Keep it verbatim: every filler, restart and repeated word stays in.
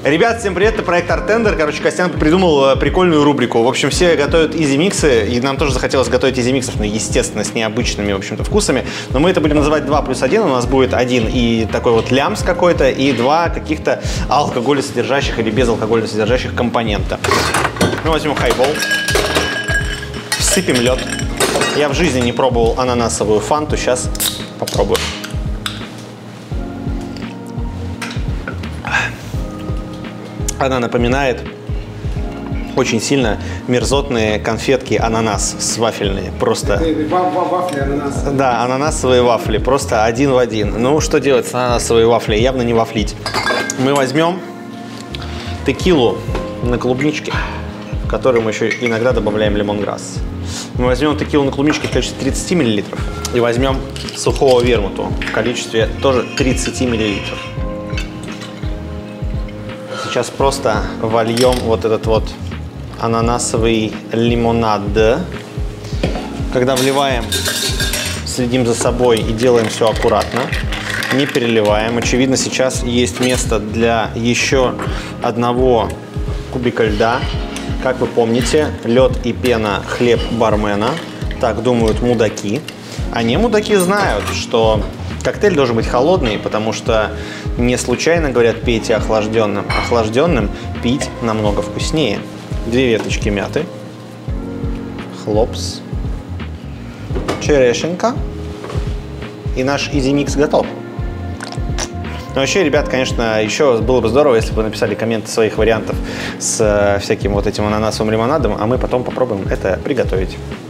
Ребят, всем привет, это проект Артендер. Короче, Костян придумал прикольную рубрику. В общем, все готовят изи-миксы, и нам тоже захотелось готовить изи-миксов, ну, естественно, с необычными, в общем-то, вкусами. Но мы это будем называть два плюс один. У нас будет один и такой вот лямс какой-то, и два каких-то алкоголесодержащих или безалкогольно-содержащих компонента. Мы возьмем хайбол, всыпем лед. Я в жизни не пробовал ананасовую фанту, сейчас попробую. Она напоминает очень сильно мерзотные конфетки ананас с вафельные. Просто... Вафли ананас. Да, ананасовые вафли. Просто один в один. Ну, что делать с ананасовой вафлей? Явно не вафлить. Мы возьмем текилу на клубничке, в которую мы еще иногда добавляем лемонграсс. Мы возьмем текилу на клубничке в количестве тридцати миллилитров и возьмем сухого вермуту в количестве тоже тридцати миллилитров. Сейчас просто вольем вот этот вот ананасовый лимонад. Когда вливаем, следим за собой и делаем все аккуратно, не переливаем. Очевидно, сейчас есть место для еще одного кубика льда. Как вы помните, лед и пена – хлеб бармена. Так думают мудаки. А не мудаки знают, что коктейль должен быть холодный, потому что не случайно говорят, пейте охлажденным. Охлажденным пить намного вкуснее. Две веточки мяты. Хлопс. Черешенка. И наш изи-микс готов. Но вообще, ребят, конечно, еще было бы здорово, если бы вы написали комменты своих вариантов с всяким вот этим ананасовым лимонадом, а мы потом попробуем это приготовить.